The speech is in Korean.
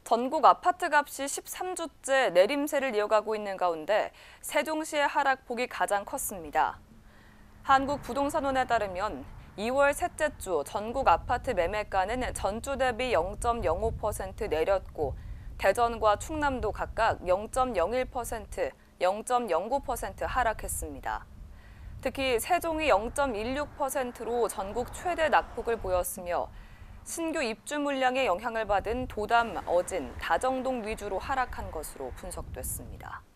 전국 아파트 값이 13주째 내림세를 이어가고 있는 가운데 세종시의 하락폭이 가장 컸습니다. 한국부동산원에 따르면 2월 셋째 주 전국 아파트 매매가는 전주 대비 0.05% 내렸고 대전과 충남도 각각 0.01%, 0.09% 하락했습니다. 특히 세종이 0.16%로 전국 최대 낙폭을 보였으며 신규 입주 물량의 영향을 받은 도담, 어진, 다정동 위주로 하락한 것으로 분석됐습니다.